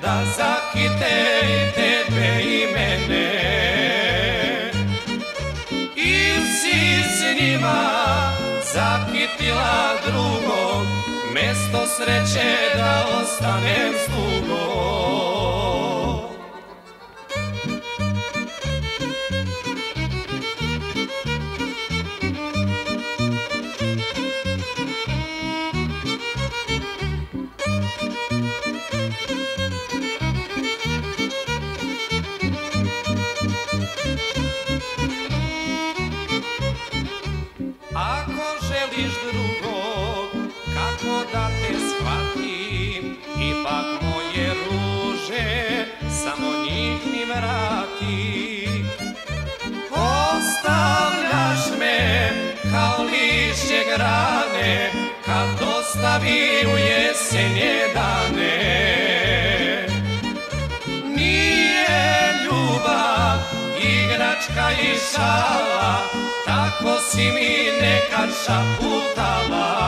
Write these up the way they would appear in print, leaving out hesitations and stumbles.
da zakite i tebe i mene. Il si s njima zakitila drugog, mesto sreće da ostanem s tugom. Ako želiš drugog, kako da te shvatim, ipak moje ruže, samo njih mi vrati. Ostavljaš me kao lišće grane, kad dostavi u jesenje dane. Nije ljubav igračka i šala, tako si mi nekad šaputala.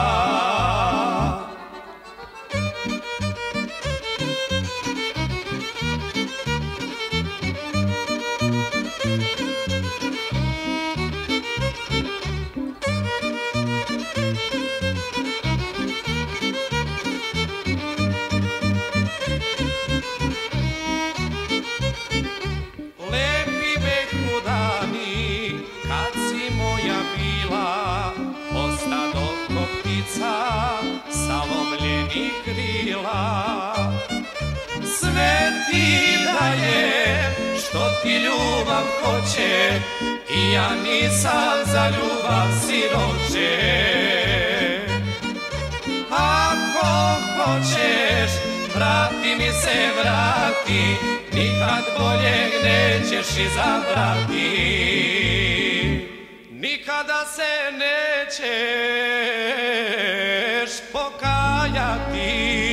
Lepi behnu dani, kad si moja bila, ostado ko ptica sa lomljenih krila. Sve ti daje što ti ljubav hoće, i ja nisam za ljubav siroče. Ako hoćeš, vrati mi se, vrati, nikad boljeg nećeš izabrati. Nikada se nećeš pokajati.